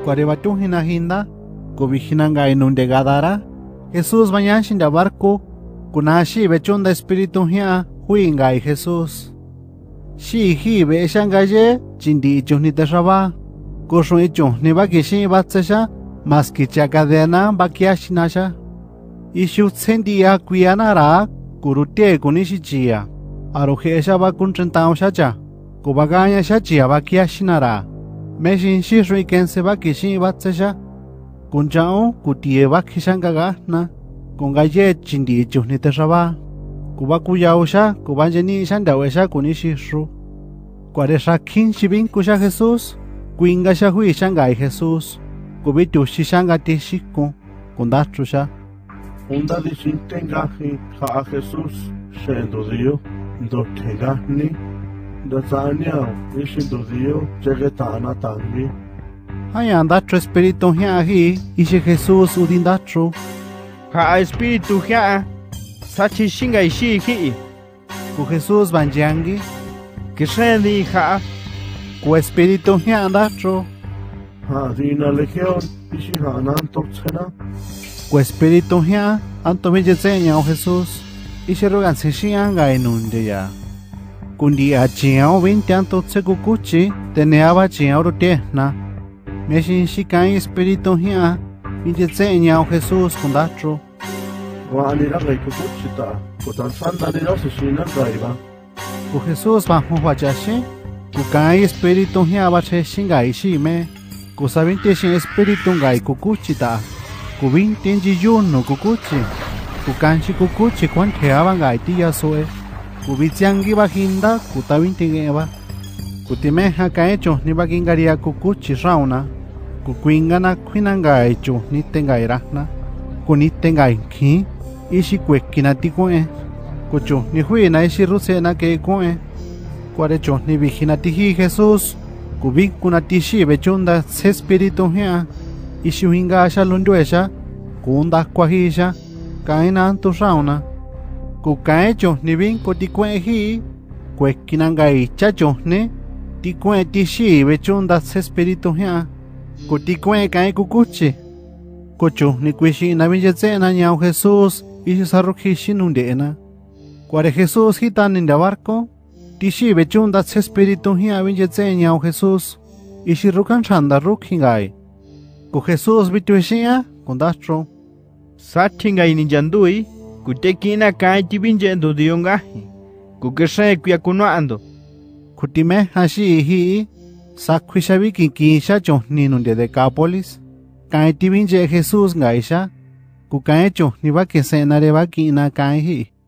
Cuarebatú hinda, Cubijinanga inunde Gadara, Jesús bañanshin da barco, Kunashi bechunda espíritu hia, Huinga y Jesús. Shi hi be shangaye, Chindi chuni terraba, Kushun ichun bakishi batsasha, Maskicha cadena bakiashinasha. Ishu tsendia kuyanara, Kurute kunishichia, Arujesha bakuntentao shacha, Kubaganya shachia bakiashinara. Meshin shishri kense bakishi batsasha, Kunjao kutie bakishangaga, Kungaye chindi chuni terraba. Kubakuyausha, Kubanjeni shandawesha kunishishu. Cuaresha kin shibin kusha Jesús, Kuinga shahui shangai Jesús, Kubitu shishanga tishiku, Kundatrusha. Unda disintengahi ha Jesús, shendo Dio, dotegahni, Dazania, ishindo Dio, jegetana tangi. Hayandatro espíritu hiahi, ishe Jesús udindatro. Ha espíritu hia, sachi shinga ishi hi. Ku Jesús banjangi, Kishendi ha, ku espíritu hiandatro. Ha dina legión, ishihanan toxena. Ku espíritu hia, antomilletseña o Jesús, ishe rogan se shianga inunde ya. Kundi achiao vintianto tsekukuchi, teneaba chiao rutehna. Meshin shikai espíritu hia, vintietseña o Jesús kundatro. Wanira reikuchita, Kutanzanda de los Shina Gaiba. Ku Jesús bajo wajashi, ku kai espíritu hia bache shingai shime, ku sabinte shin espíritu ngai kukuchita, ku vintin jiyuno kukuchi, ku kanchi kukuchi kwanteaba ngai tia soe, ku bityangi bahinda ku tabintigeba, ku timeha kaecho ni bagingaria kukuchi rauna, ku kuingana kwinangai chu ni tengai rahna, ku ni tengai ki, ishi kwekina tikue. Kuchu ni hui na ishi rusena ke kue. Cuarecho ni vigina tihi Jesús. Kubik kuna tishi bechunda se espíritu hia. Ishi hinga asha lunduesha. Kunda kwahisha. Kaina antu rauna. Kukaecho ni bin kotikue hi. Kwekinanga ichacho ne. Tikue tishi bechunda se espíritu hia. Kutikue kae kukuchi. Kuchu ni kwishi na vinjetsena nyao Jesús. Ishi sarrukishi nundeena. Cuare Jesús hitan en barco, tishi bechunda se espíritu hia vinjetseña o Jesús, ishi rukan chanda rukhingai. Ku Jesús bitueshia, kundastro. Sachingai ninjandui, Kutekina kai tibinjendo diongahi, Kukeshe kuyakunoando. Kutime hashi hi, Sakwishabiki kisha chohni nunde Decápolis, kai tibinje Jesús gaisha, Kukaecho ni bakesena rebaki na kai hi.